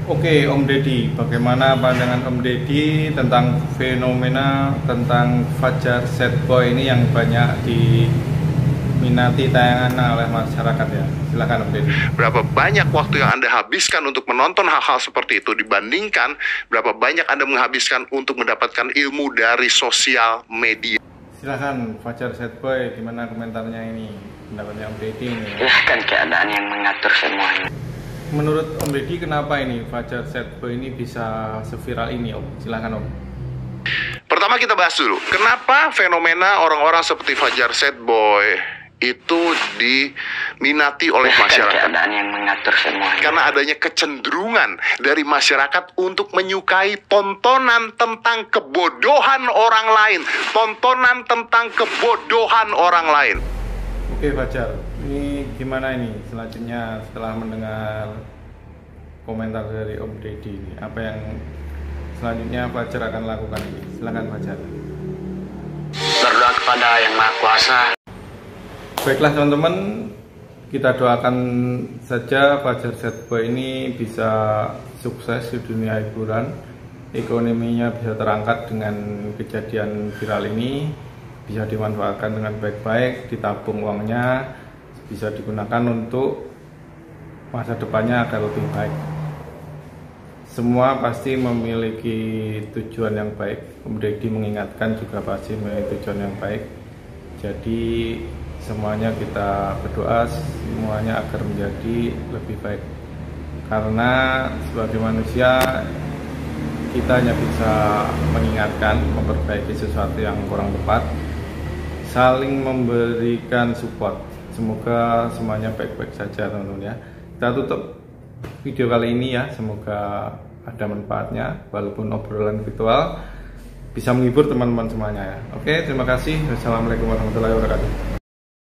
Oke, Om Deddy, bagaimana pandangan Om Deddy tentang fenomena tentang Fajar Sad Boy ini yang banyak diminati tayangan oleh masyarakat ya? Silakan Om Deddy. Berapa banyak waktu yang Anda habiskan untuk menonton hal-hal seperti itu dibandingkan berapa banyak Anda menghabiskan untuk mendapatkan ilmu dari sosial media? Silakan Fajar Sad Boy, gimana komentarnya ini? Pendapatnya Om Deddy ini. Silahkan keadaan yang mengatur semuanya. Menurut Om Deddy, kenapa ini Fajar Sad Boy ini bisa seviral ini, Om? Silakan Om. Pertama kita bahas dulu, kenapa fenomena orang-orang seperti Fajar Sad Boy itu diminati oleh Silahkan masyarakat? keadaan yang mengatur semuanya. Karena adanya kecenderungan dari masyarakat untuk menyukai tontonan tentang kebodohan orang lain, tontonan tentang kebodohan orang lain. Oke Fajar, ini gimana ini selanjutnya setelah mendengar komentar dari Om Deddy ini? Apa yang selanjutnya Fajar akan lakukan ini? Silakan Fajar. Berdoa kepada Yang Maha Kuasa. Baiklah teman-teman, kita doakan saja Fajar Sad Boy ini bisa sukses di dunia hiburan, ekonominya bisa terangkat dengan kejadian viral ini, bisa dimanfaatkan dengan baik-baik, ditabung uangnya, bisa digunakan untuk masa depannya agar lebih baik. Semua pasti memiliki tujuan yang baik. Om Deddy mengingatkan juga pasti memiliki tujuan yang baik. Jadi semuanya kita berdoa semuanya agar menjadi lebih baik. Karena sebagai manusia kita hanya bisa mengingatkan, memperbaiki sesuatu yang kurang tepat, saling memberikan support. Semoga semuanya baik-baik saja teman-teman ya. Kita tutup video kali ini ya, semoga ada manfaatnya walaupun obrolan virtual bisa menghibur teman-teman semuanya ya. Oke, terima kasih. Wassalamualaikum warahmatullahi wabarakatuh.